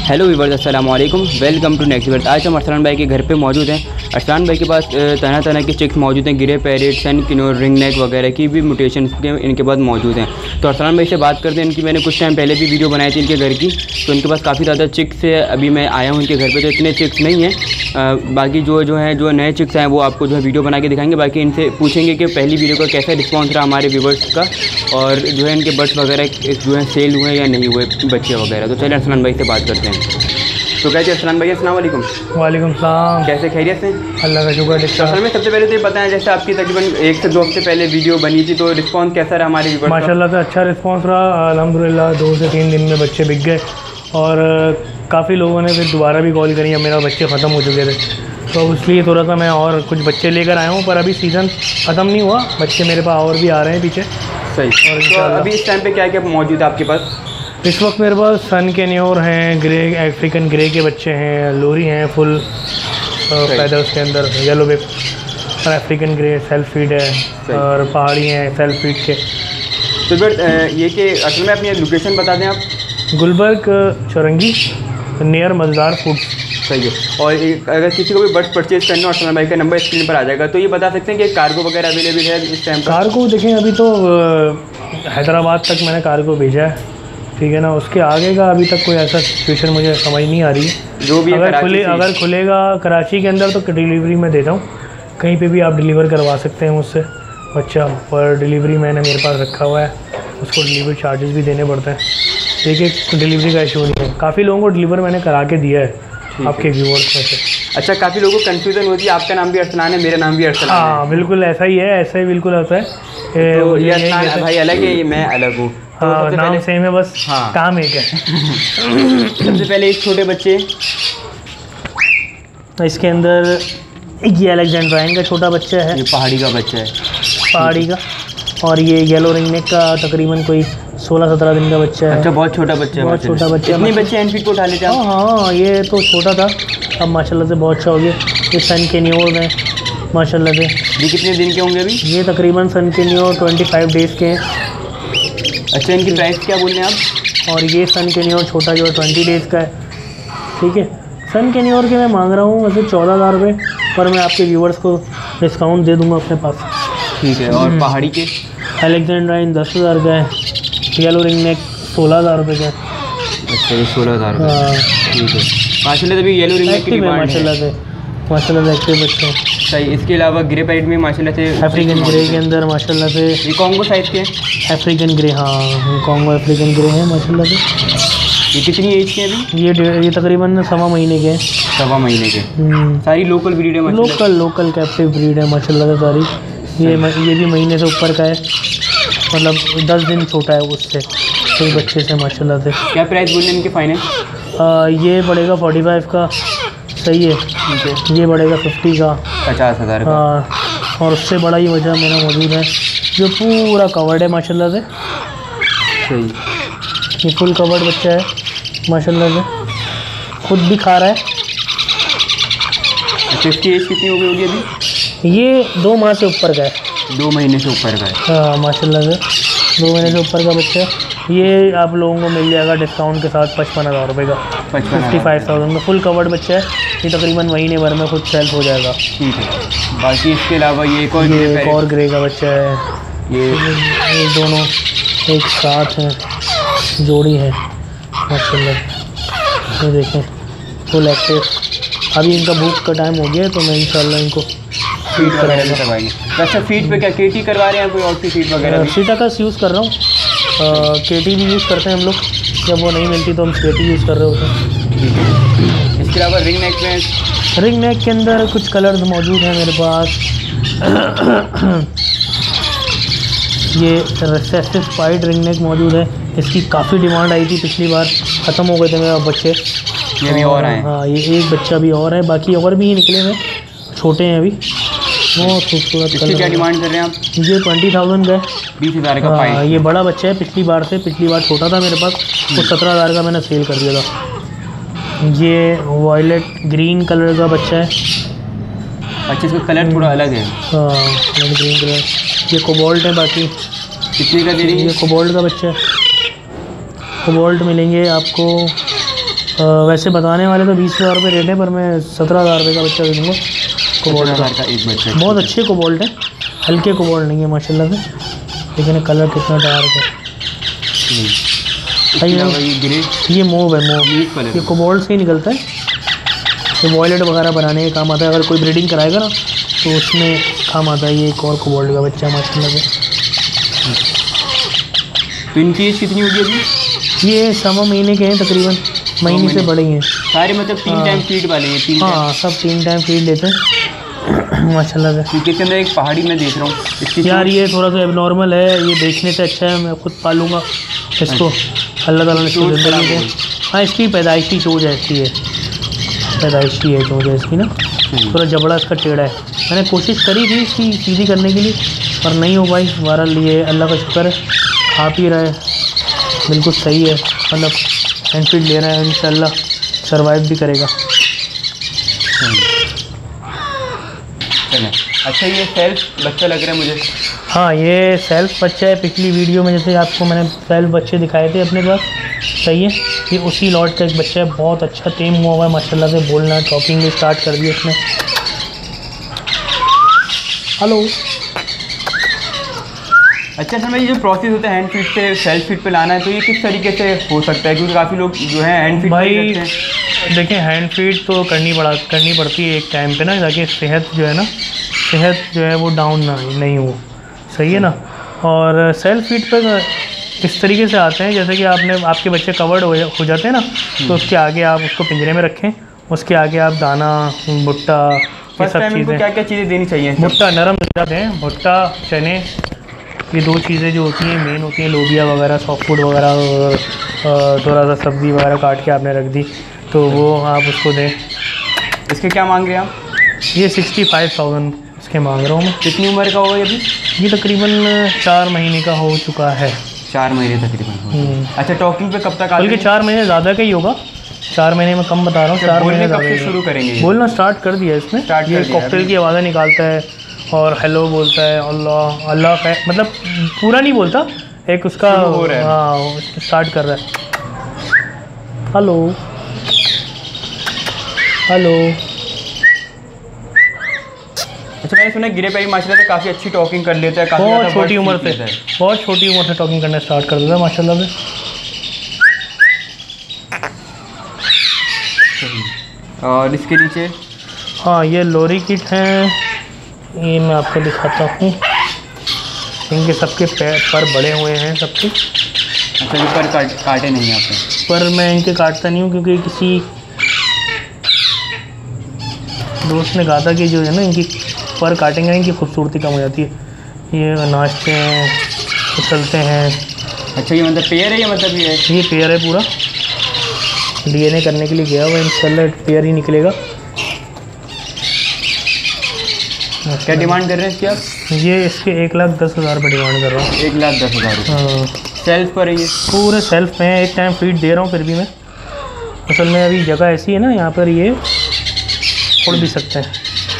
Hello viewers, अस्सलाम वालेकुम। Welcome to next viewers. आज हम अरसलान भाई के घर पे मौजूद हैं। अरसलान भाई के पास तरह तरह के चिक्स मौजूद हैं। Grey parrot, sun conure, ring neck वगैरह की भी म्यूटेशन इनके पास मौजूद हैं। तो अरसलान भाई से बात करते हैं। इनकी मैंने कुछ टाइम पहले भी वीडियो बनाई थी इनके घर की, तो इनके पास काफ़ी ज़्यादा चिक्स है। अभी मैं आया हूँ इनके घर पर, तो इतने चिक्स नहीं हैं। बाकी जो नए चिक्स हैं वो आपको जो है वीडियो बना के दिखाएंगे। बाकी इनसे पूछेंगे कि पहली वीडियो का कैसा रिस्पॉन्स रहा हमारे व्यूवर्स का, और जो है इनके बर्ड्स वगैरह जो है सेल हुए या नहीं हुए बच्चे वगैरह। तो चलिए अरसलान भाई से बात करते हैं। तो कहते हैं अरसलान भाई, अस्सलाम वालेकुम। वालेकुम सलाम। कैसे खैरियत से? अल्लाह का शुक्र। असल में सबसे पहले तो ये बताएं, जैसे आपकी तकरीबन 1 से 2 हफ्ते पहले वीडियो बनी थी, तो रिस्पांस कैसा रहा हमारे व्यूअर्स का? माशाल्लाह से अच्छा रिस्पांस रहा अल्हम्दुलिल्लाह। 2 से 3 दिन में बच्चे बिक गए और काफ़ी लोगों ने फिर दोबारा भी कॉल करी, अब मेरा बच्चे ख़त्म हो चुके थे, तो इसलिए थोड़ा सा मैं और कुछ बच्चे लेकर आया हूँ। पर अभी सीज़न ख़त्म नहीं हुआ, बच्चे मेरे पास और भी आ रहे हैं पीछे। सही। और तो अभी इस टाइम पे क्या क्या मौजूद है आपके पास? इस वक्त मेरे पास सन कैनियोर हैं, ग्रे अफ्रीकन ग्रे के बच्चे हैं, लोरी हैं फुल पैदर्स के अंदर, येलो बिप और अफ्रीकन ग्रे सेल्फ फीड है, और पहाड़ी हैं सेल्फ फीड के। तो बट ये कि असल में अपनी लोकेशन बता दें आप। Gulberg Chowrangi near Mazedar food. सही है। और अगर किसी को भी बर्ड्स परचेज़ करना हो, अरसलान भाई का नंबर स्क्रीन पर आ जाएगा। तो ये बता सकते हैं कि कार्गो वगैरह अवेलेबल है इस टाइम पर? कार्गो देखें, अभी तो हैदराबाद तक मैंने कार्गो भेजा है, ठीक है ना। उसके आगे का अभी तक कोई ऐसा सिचुएशन मुझे समझ नहीं आ रही है। जो भी अगर खुलेगा कराची के अंदर तो डिलीवरी में देता हूँ, कहीं पे भी आप डिलीवर करवा सकते हैं मुझसे बच्चा। पर डिलीवरी मैंने मेरे पास रखा हुआ है, उसको डिलीवरी चार्जेस भी देने पड़ते हैं। देखिए डिलीवरी का इशू नहीं है, काफ़ी लोगों को डिलीवर मैंने करा के दिया है आपके व्यूअर्स में से। अच्छा, काफ़ी लोगों को कन्फ्यूज़न होती है, आपका नाम भी अरसलान है, मेरा नाम भी अरसलान है। हाँ बिल्कुल ऐसा ही है, ऐसा ही बिल्कुल होता है। तो ये अरसलान भाई अलग है, ये मैं अलग हूँ। तो हाँ, नाम सेम है, बस हाँ, काम एक है। सबसे पहले एक छोटे बच्चे, इसके अंदर ये अलेक्जेंड्राइन का छोटा बच्चा है, ये पहाड़ी का बच्चा है, पहाड़ी का। और ये येलो रिंगनेक का तकरीबन कोई 16-17 दिन का बच्चा है। अच्छा, बहुत छोटा बच्चा है, बहुत छोटा बच्चा है। कितने बच्चे एनफीड को उठा लेते हैं? हाँ, ये तो छोटा था, अब माशाल्लाह से बहुत अच्छा हो गया। ये सन कैनियोर में माशाल्लाह से। ये कितने दिन के होंगे अभी? ये तकरीबन सन कैनियोर 25 डेज़ के हैं। अच्छा, इनकी प्राइस क्या बोल रहे हैं आप? और ये सन कैनियोर छोटा जो है 20 डेज़ का है, ठीक है। सन कैनियोर के मैं मांग रहा हूँ वैसे 14,000 रुपये, पर मैं आपके व्यूवर्स को डिस्काउंट दे दूँगा अपने पास, ठीक है। और पहाड़ी के अलेक्जेंड्राइन 10,000 का है, येलो रिंगनेक 16,000 रुपये का है। अच्छा, ये 16,000 रुपये, ठीक है। माशाल्लाह से भी येलो रिंगनेक की डिमांड है, माशाल्लाह से एक्टिव बच्चे हैं। सही। इसके अलावा ग्रे पैरेट में माशाल्लाह से अफ्रीकन ग्रे के अंदर माशाल्लाह से, ये कॉन्गो साइज़ के हैं, अफ्रीकन ग्रे। हाँ, कॉन्गो अफ्रीकन ग्रे हैं माशाल्लाह से। ये कितनी एज के हैं अभी? ये तकरीबन 1.25 महीने के हैं। 1.25 महीने के। सारी लोकल ब्रीड है? लोकल कैप्टिव ब्रीड है माशाल्लाह से सारी। ये भी महीने से ऊपर का है, मतलब 10 दिन छोटा है उससे, कोई बच्चे से माशाल्लाह से। क्या प्राइस बोल रहे हैं इनके फाइनल? ये पड़ेगा 45 का, सही है, ठीक है। ये पड़ेगा 50 का, 50,000 का। हाँ, और उससे बड़ा ही वजह मेरा मौजूद है जो पूरा कवर्ड है माशाल्लाह से। सही। ये फुल कवर्ड बच्चा है माशाल्लाह से, खुद भी खा रहा है। अच्छा, इसकी एज कितनी हो गई होगी अभी? ये 2 माह से ऊपर का है। 2 महीने से ऊपर का है? हाँ माशाल्लाह से 2 महीने से ऊपर का बच्चा है। ये आप लोगों को मिल जाएगा डिस्काउंट के साथ 55,000 रुपये का, 55,000 में। फुल कवर्ड बच्चा है, ये तकरीबन महीने भर में खुद सेल्फ हो जाएगा, ठीक है। बाकी इसके अलावा ये एक और ग्रे का बच्चा है। ये दोनों एक साथ हैं, जोड़ी है माशाल्लाह। ये देखें फुल एक्टिव। अभी इनका भूख का टाइम हो गया, तो मैं इंशाल्लाह इनको फीड वगैरह करवाएंगे। वैसे फीड पे क्या केटी करवा रहे हैं, कोई और सी फीड वगैरह? सीटाकस यूज़ कर रहा हूँ, केटी भी यूज़ करते हैं हम लोग, जब वो नहीं मिलती तो हम केटी यूज़ कर रहे होते हैं। इसके अलावा रिंग नेक में, रिंग नेक के अंदर कुछ कलर्स मौजूद हैं मेरे पास। ये रेसेसिव स्पाइड रिंग नेक मौजूद है, इसकी काफ़ी डिमांड आई थी पिछली बार, ख़त्म हो गए थे मेरे बच्चे। ये भी और आए? हाँ, ये एक बच्चा भी और है, बाकी और भी निकले हैं, छोटे हैं अभी, बहुत खूबसूरत। इसकी क्या डिमांड कर रहे हैं आप? ये 20,000 का है, 20,000 का। हाँ, ये बड़ा बच्चा है पिछली बार छोटा था मेरे पास, तो 17,000 का मैंने सेल कर दिया था। ये वायलेट ग्रीन कलर का बच्चा है। अच्छा, इसका कलर थोड़ा अलग है। हाँ, ग्रीन कलर। ये कोबाल्ट है। बाकी कितने का दे रही है? ये कोबाल्ट का बच्चा है। कोबाल्ट मिलेंगे आपको वैसे बताने वाले तो 20,000 रुपये रेट है, पर मैं 17,000 रुपये का बच्चा दे दूँगा। कोबोल्ट का एक बच्चा, बहुत अच्छे कोबोल्ट है, हल्के कोबोल्ट नहीं है माशाल्लाह से, लेकिन कलर कितना डार्क है। ये मूव है, मूव ये कोबोल्ट से ही निकलता है। ये वॉयलेट वगैरह बनाने का काम आता है, अगर कोई ब्रीडिंग कराएगा ना तो उसमें काम आता है। ये एक और कोबोल्ट का बच्चा माशाल्लाह से। तो इनकी एज कितनी होगी अभी? ये 6 महीने के हैं तकरीबन, महीने से बड़े ही हैं सारे, मतलब 3 टाइम फीड वाले हैं? 3 हाँ, सब 3 टाइम फीड लेते हैं माशाल्लाह से। क्योंकि इसके अंदर एक पहाड़ी में देख रहा हूँ इसकी यार, ये थोड़ा सा एबनॉर्मल है, ये देखने से अच्छा है मैं खुद पालूंगा इसको। अल्लाह ताला ने इसको ज़िंदगी दे। हाँ, इसकी पैदाइशी चोट है, इसकी है पैदाइशी है चोट है इसकी ना, थोड़ा जबड़ा इसका टेढ़ा है। मैंने कोशिश करी थी इसकी सीधी करने के लिए, पर नहीं हो पाई। बहरहाल ये अल्लाह का शुक्र है, खा पी रहा है, बिल्कुल सही है, मतलब हैंड फीड ले रहा है, इंशाल्लाह सर्वाइव भी करेगा। अच्छा, ये सेल्फ बच्चा लग रहा है मुझे। हाँ, ये सेल्फ बच्चा है। पिछली वीडियो में जैसे आपको मैंने सेल्फ बच्चे दिखाए थे अपने पास, सही है। ये उसी लॉट का एक बच्चा है, बहुत अच्छा टेम हुआ हुआ है माशाल्लाह से, बोलना टॉकिंग भी स्टार्ट कर दी उसने। हेलो। अच्छा सर, ये जो प्रोसेस होता है हैंड फीड से सेल्फ फीड पे लाना है, तो ये किस तरीके से हो सकता है? क्योंकि काफ़ी लोग जो है हैंड फीड भाई देखें, हैंड फीड तो करनी पड़ती है एक टाइम पे ना, ताकि सेहत जो है वो डाउन नहीं हो, सही है ना। और सेल्फ फीड पर इस तरीके से आते हैं, जैसे कि आपके बच्चे कवर्ड हो जाते हैं ना, तो उसके आगे आप उसको पिंजरे में रखें, उसके आगे आप दाना, भुट्टा, ये सब चीज़ें, क्या क्या चीज़ें देनी चाहिए? भुट्टा नरम जाते हैं, भुट्टा, चने, ये 2 चीज़ें जो होती हैं मेन होती हैं। लोबिया वगैरह, सॉफ्ट फूड वगैरह, थोड़ा सा सब्ज़ी वगैरह काट के आपने रख दी, तो वो आप उसको दें। इसके क्या मांग रहे हैं आप? ये 65,000 इसके मांग रहा हूँ मैं। कितनी उम्र का होगा ये अभी? ये तकरीबन 4 महीने का हो चुका है। 4 महीने तकरीबन। अच्छा, टॉकिंग पे कब तक आते हैं? बल्कि 4 महीने ज़्यादा का ही होगा, 4 महीने में कम बता रहा हूँ। 4 महीने कब से शुरू करेंगे? बोलना स्टार्ट कर दिया इसने। ये कॉकटेल की आवाज़ें निकालता है और हेलो बोलता है, अल्लाह अल्लाह का, मतलब पूरा नहीं बोलता, एक उसका हाँ स्टार्ट कर रहा है। Hello hello. अच्छा, मैंने सुना गिरे पैरी माशाल्लाह से काफ़ी अच्छी टॉकिंग कर लेता है, बहुत छोटी उम्र से टॉकिंग करना स्टार्ट कर देता है माशाल्लाह से। और इसके नीचे हाँ, ये लोरी किट हैं, ये मैं आपको दिखाता हूँ। इनके सबके पर बड़े हुए हैं सबके। अच्छा, ये पर काटे नहीं हैं आपने? पर मैं इनके काटता नहीं हूँ, क्योंकि किसी दोस्त ने कहा था कि जो है ना, इनकी पर काटेंगे इनकी खूबसूरती कम हो जाती है। ये नाचते हैं, उछलते हैं। अच्छा, ये मतलब पेयर है या मतलब ये पेयर है पूरा, डीएनए करने के लिए गया हुआ, इंशाल्लाह पेयर ही निकलेगा। क्या डिमांड कर रहे हैं इसकी आप? ये इसके 1,10,000 रुपये डिमांड कर रहा हूँ। 1,10,000? हाँ, सेल्फ पर है ये? पूरे सेल्फ में। एक टाइम फीड दे रहा हूँ, फिर भी मैं असल में अभी जगह ऐसी है ना, यहाँ पर ये उड़ भी सकते हैं।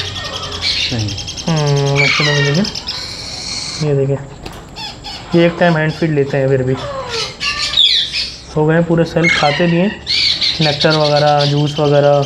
देखें, ये देखें, ये एक टाइम हैंड फीड लेते हैं, फिर भी हो गए पूरे सेल्फ, खाते भी हैं नेक्टर वगैरह, जूस वगैरह।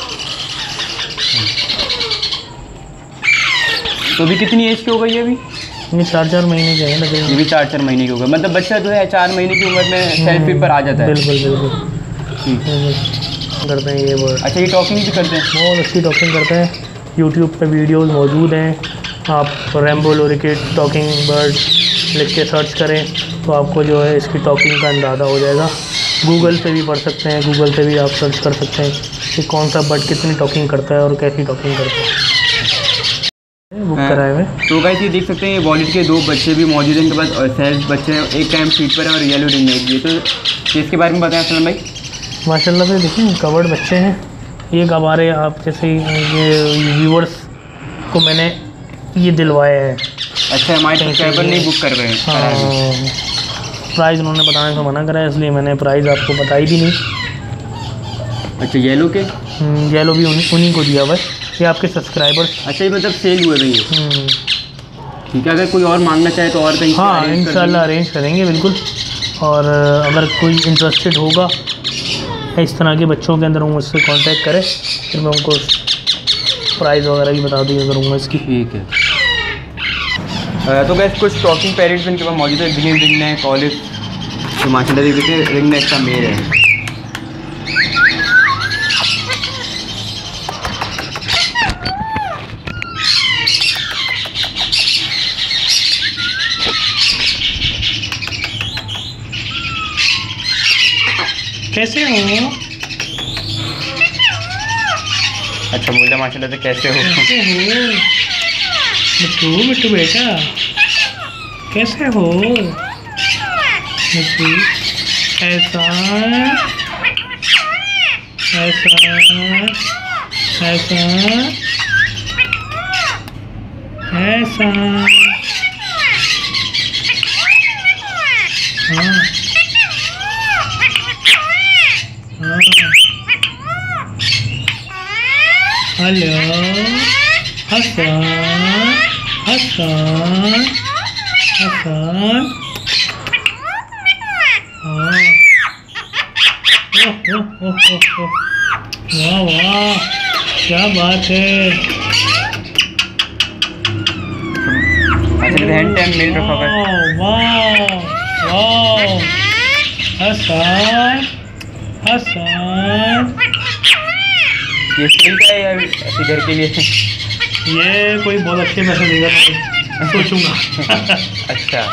तो भी कितनी एज के हो गई है अभी? ये 4-4 महीने के हैं ना। ये भी 4-4 महीने के हो गए, मतलब बच्चा जो है 4 महीने की उम्र में सेल्फ फीड पर आ जाता है? बिल्कुल करते हैं ये वर्ड। अच्छा, ये टॉकिंग भी करते हैं? बहुत अच्छी टॉकिंग करते हैं। यूट्यूब पे वीडियोस मौजूद हैं, आप रैम्बो लोरिकेट टॉकिंग बर्ड लिख के सर्च करें तो आपको जो है इसकी टॉकिंग का अंदाज़ा हो जाएगा। गूगल पे भी पढ़ सकते हैं, गूगल पे भी आप सर्च कर सकते हैं कि कौन सा बर्ड कितनी टॉकिंग करता है और कैसी टॉकिंग करता है। बुक कराए हुए। तो गाइस, ये देख सकते हैं, ये वॉलेट के 2 बच्चे भी मौजूद हैं इनके पास, और सेल्फ बच्चे हैं, एक टाइम फीड पर है और येलो रिंग नेक भी। तो इसके बारे में बताएं सलम भाई। माशाल्लाह से देखिए, कवर्ड बच्चे हैं। ये हमारे आप जैसे ये व्यूअर्स को मैंने ये दिलवाया है। अच्छा, हमारे सब्सक्राइबर नहीं बुक कर रहे हैं? हाँ, प्राइस उन्होंने बताने से मना करा है, इसलिए मैंने प्राइस आपको बताई भी नहीं। अच्छा, येलो के? येलो भी उन्हीं को दिया हुआ है, ये आपके सब्सक्राइबर्स। अच्छा, ये मतलब सेल हुए भाई? ठीक है, अगर कोई और मांगना चाहे तो और कहीं? हाँ, इंशाल्लाह अरेंज करेंगे बिल्कुल। और अगर कोई इंटरेस्टेड होगा इस तरह के बच्चों के अंदर वो मुझसे कांटेक्ट करें, फिर मैं उनको प्राइस वगैरह भी बता दिया करूँगा इसकी। ठीक है। तो गैस कुछ टॉकिंग पैरेट्स इनके पास मौजूद है, ग्रीन रिंग नेक, ऑलिव, तो माशाल्लाह देखिए रिंग नेक का मेल है। कैसे हो? अच्छा बोला माशाल्लाह से कैसे हो? कैसे हो मिट्टू? मिट्टू बेटा कैसे हो मिट्टू? ऐसा ऐसा ऐसा ऐसा, हाँ हेलो हसन हसन हसन, हाँ वाह वाह क्या बात है। हैंड टाइम मेल रखा हुआ है। वाह वाह हसन हसन, ये सेल का है या ऐसे घर के लिए? ये कोई बहुत अच्छे पैसे देगा तो सोचूंगा। अच्छा।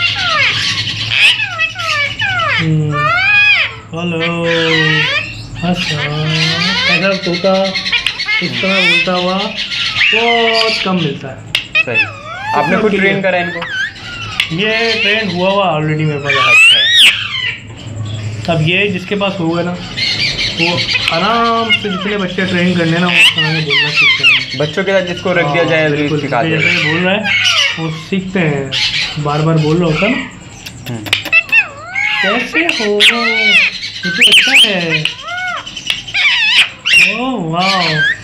हेलो हसन, ऐसा तोता इस तरह बोलता हुआ बहुत कम मिलता है। सही। आपने खुद ट्रेन करा इनको? ये ट्रेन हुआ ऑलरेडी मेरे पास। अच्छा। अब ये जिसके पास होगा ना वो आराम से जितने बच्चे ट्रेन करने ना वो बोलना सीखते हैं। बच्चों के साथ जिसको रख दिया जाए बिल्कुल सिखा दे। जैसे बोल रहा है वो सीखते हैं, बार बार बोल रहा होता ना। कैसे हो? ये तो अच्छा है। ओह वाह,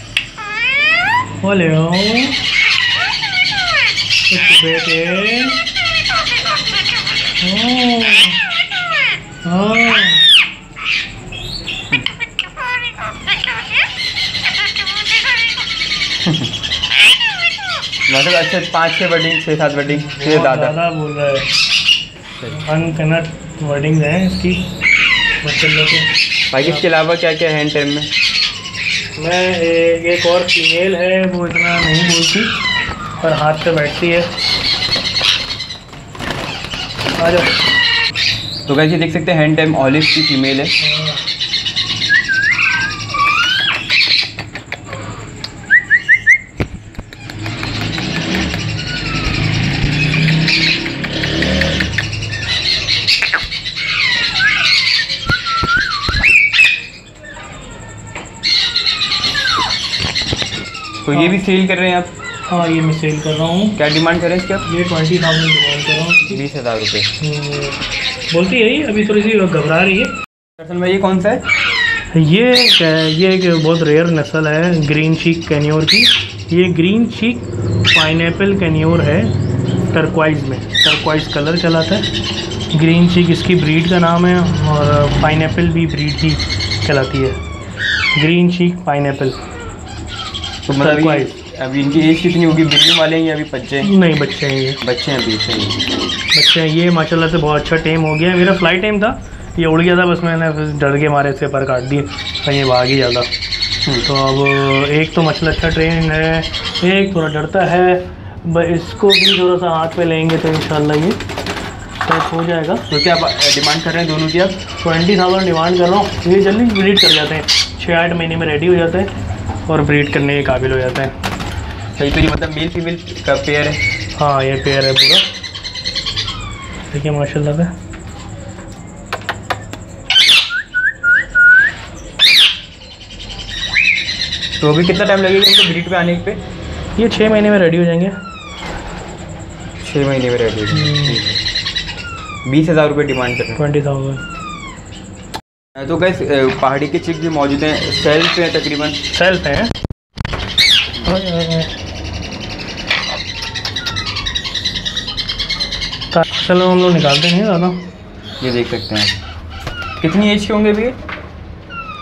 बोले हो कुछ बेटे। ओह मतलब अच्छा 5-6 वर्डिंग, 6-7 वर्डिंग से ज़्यादा बोल रहा है। अनकनट वर्डिंग है इसकी माशाल्लाह से। भाई इसके अलावा क्या क्या है हैंड टाइम में? मैं एक और फीमेल है, वो इतना नहीं बोलती पर हाथ पे बैठती है। आ जाओ। तो कैसे देख सकते हैं हैंड टाइम ऑलिव की फीमेल है। तो ये भी सेल कर रहे हैं आप? हाँ ये मैं सेल कर रहा हूँ। क्या डिमांड कर रहे हैं इसके आप? ये 20,000 डिमांड कर रहा हूँ। 20,000 रुपये। बोलती है अभी थोड़ी सी घबरा रही है। दरअसल भाई ये कौन सा है? ये एक बहुत रेयर नस्ल है ग्रीन चीक कैन्योर की। ये ग्रीन चीक पाइनएप्पल कैन्योर है, टर्क्वाइज में, टर्क्वाइज कलर चलाता है। ग्रीन चीक इसकी ब्रीड का नाम है और पाइनएप्पल भी ब्रीड की कहलाती है, ग्रीन चीक पाइनएप्पल। तो मतलब अभी इनकी एज कितनी होगी? बिकने वाले हैं या अभी बच्चे हैं? नहीं बच्चे हैं, ये बच्चे हैं अभी। सही बच्चे हैं ये माशाल्लाह से। बहुत अच्छा टेम हो गया है। मेरा फ्लाई टाइम था, ये उड़ गया था, बस मैंने डर के मारे से पर काट दिए, कहीं भाग ही जाता। तो अब एक तो माशाल्लाह अच्छा ट्रेन है, एक थोड़ा डरता है। इसको भी थोड़ा सा हाथ पे लेंगे तो इंशाल्लाह ये सेट हो जाएगा। तो क्या डिमांड कर रहे हैं दोनों की आप? 20,000 डिमांड कर रहा हूँ। ये जल्दी ब्रीड कर जाते हैं, 6-8 महीने में रेडी हो जाते हैं और ब्रीड करने के काबिल हो जाते हैं। सही। तो ये मतलब मेल फीमेल का पेयर है? हाँ ये पेयर है पूरा, देखिए माशाल्लाह से। तो अभी कितना टाइम लगेगा इनको ब्रीड पे आने पे? ये 6 महीने में रेडी हो जाएंगे। 6 महीने में रेडी हो जाएंगे। 20,000 रुपये डिमांड कर रहे हैं। 20,000। तो गैस पहाड़ी के चिक भी मौजूद हैं, सेल्फ हैं, तकरीबन सेल्फ हैं। चलो हम लोग निकालते नहीं ज़्यादा। ये देख सकते हैं आप। कितनी एज के होंगे अभी?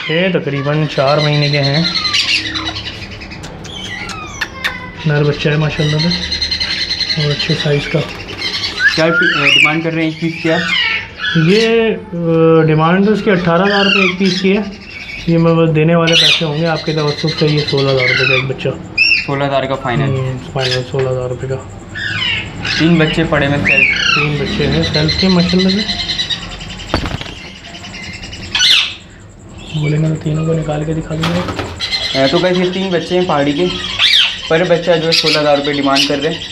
ये तकरीबन 4 महीने के हैं। नर बच्चा है माशाल्लाह से और अच्छे साइज़ का। क्या डिमांड कर रहे हैं इस पीस की आप? ये डिमांड उसकी 18,000 रुपये एक पीस की है। ये मैं बस देने वाले पैसे होंगे आपके तवज्जुह से। ये 16,000 रुपये का एक बच्चा। 16,000 का फाइनल? फाइनल 16,000 रुपये का। 3 बच्चे पड़े में सेल्फ? 3 बच्चे हैं सेल्फ के माशाल्लाह से। बोलेंगे तो तीनों को निकाल के दिखा दूँगा। तो कैसे 3 बच्चे हैं पहाड़ी के, पर बच्चा जो है 16,000 रुपये डिमांड कर रहे हैं।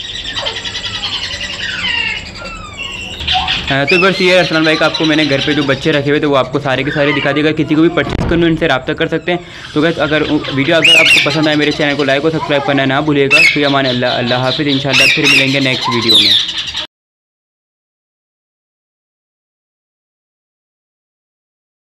तो बस ये अरसलान भाई का आपको मैंने घर पे जो बच्चे रखे हुए थे वो आपको सारे के सारे दिखा देगा। किसी को भी परचेज करना इनसे रब्ता कर सकते हैं। तो गैस अगर वीडियो अगर आपको पसंद आए मेरे चैनल को लाइक और सब्सक्राइब करना ना भूलिएगा। फिर अमान अल्लाह हाफिज़। इंशाल्लाह फिर मिलेंगे नेक्स्ट वीडियो में।